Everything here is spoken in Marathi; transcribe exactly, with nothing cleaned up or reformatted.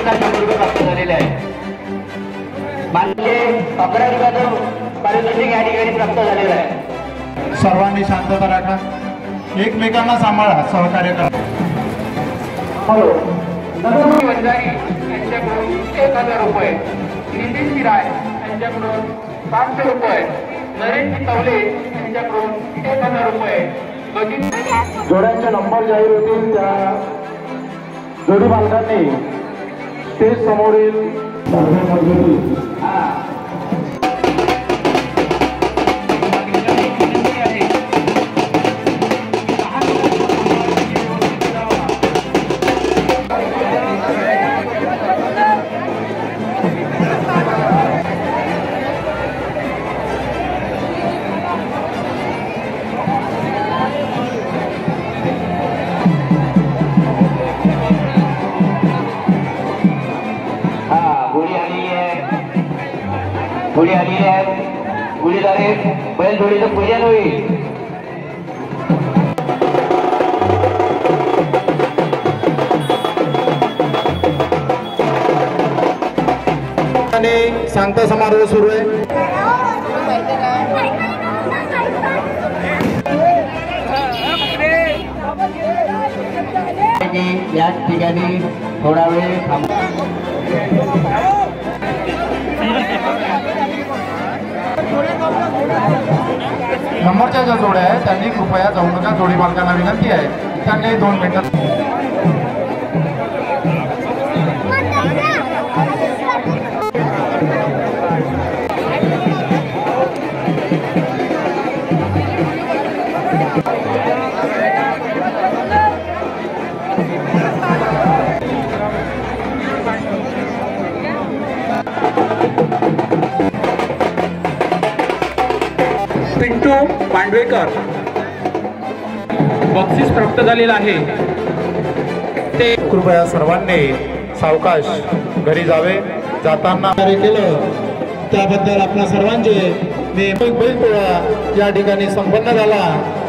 प्रत्येकाला शंभर रुपये प्राप्त झालेले आहे। मानले अकरा रुपयाचं पारितोषिक या ठिकाणी प्राप्त झालेलं आहे। सर्वांनी शांतता राखा, एकमेकांना सांभाळा, सहकार्य करा। हॅलो नरसिंह वंजारी यांच्याकडून एक हजार रुपये, नितीन शिराय यांच्याकडून पाचशे रुपये, नरेश तवले यांच्याकडून एक हजार रुपये। जोड्यांचे नंबर जाहीर होतील त्या जोडी मालकांनी स्टेज समोरील गुढी आलेली आहे। गुढीद्वारे बैल जोडीचं पूजन होईल। सांगता समारोह सुरू आहे। या ठिकाणी थोडा वेळ थांबा। नंबरच्या ज्या जोड्या आहेत त्यांनी कृपया जाऊ नका। जोडी मालकांना विनंती आहे त्यांनी दोन मिनिटात पिंटू पांडवेकर बक्षीस प्राप्त झालेलं आहे। ते कृपया सर्वांनी सावकाश घरी जावे। जाताना केलं त्याबद्दल आपल्या सर्वांचे मी बैल पोळा या ठिकाणी संपन्न झाला।